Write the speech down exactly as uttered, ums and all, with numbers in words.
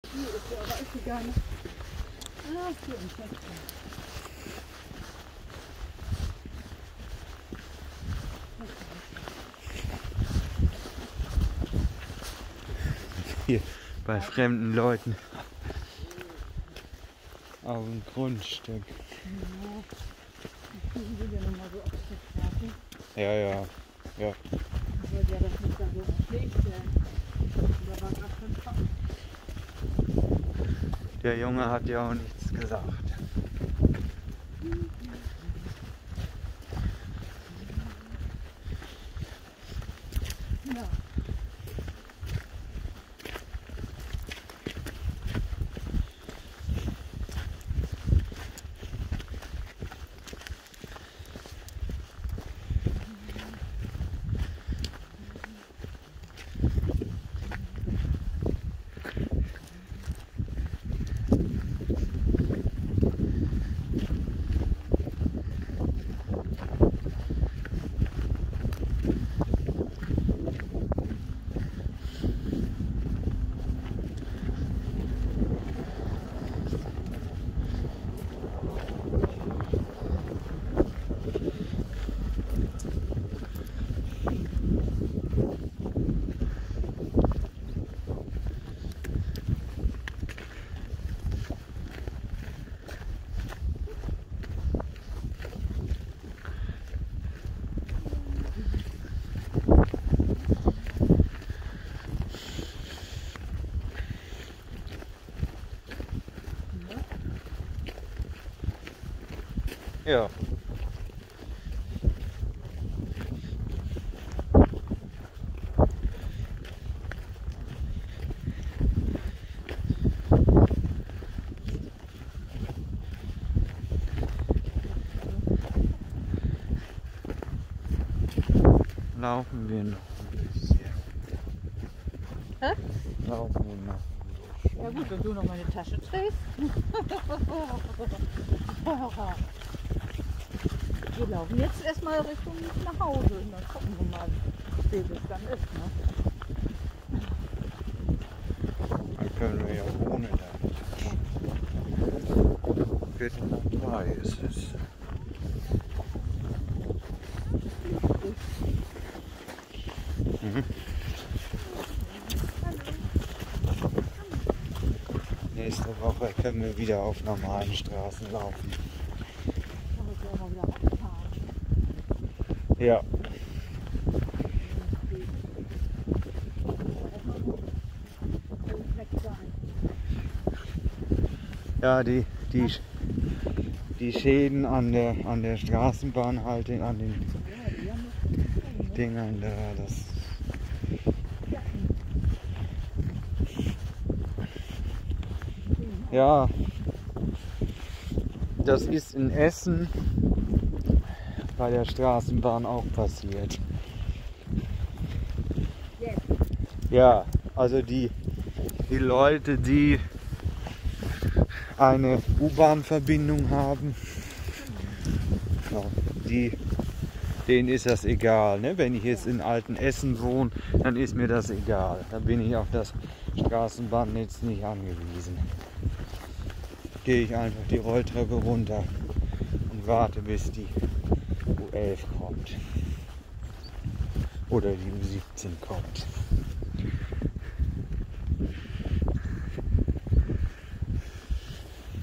Hier ist ja aber ist gar nicht. Ah, hier im Fenster. Hier bei fremden Leuten auf dem Grundstück. Ja, die sind ja nochmal so auf der Straße. Ja, ja, ja. Weil ja das nicht dann so schlecht werden. Da war gerade schon Fach. Der Junge hat ja auch nichts gesagt. Ja. Ja. Laufen wir noch ein bisschen. Hä? Laufen wir noch. Ja gut, wenn du noch meine Tasche trägst. Wir laufen jetzt erstmal Richtung nach Hause und dann gucken wir mal, wie spät es dann ist. Ne? Dann können wir ja ohne da. Viertel nach drei ist es. Mhm. Nächste Woche können wir wieder auf normalen Straßen laufen. Ja. Ja, die, die, die Schäden an der, an der Straßenbahn halt, an den Dingern da, das. Ja, das ist in Essen bei der Straßenbahn auch passiert. Ja, also die, die Leute, die eine U-Bahn-Verbindung haben, ja, die, denen ist das egal. Ne? Wenn ich jetzt in Altenessen wohne, dann ist mir das egal. Dann bin ich auf das Straßenbahnnetz nicht angewiesen. Gehe ich einfach die Rolltreppe runter und warte, bis die U elf kommt. Oder die U siebzehn kommt.